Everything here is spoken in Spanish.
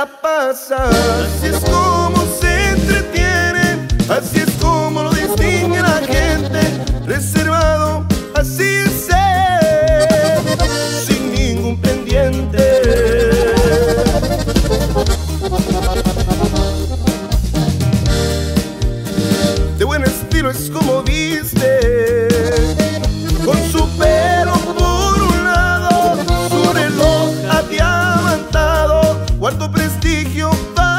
la pasa. Así es como se entretiene, así es como lo distingue la gente. Reservado, así es él, sin ningún pendiente. De buen estilo es como viste, con su pelo por un lado, su reloj adiamantado, cuarto prestigio.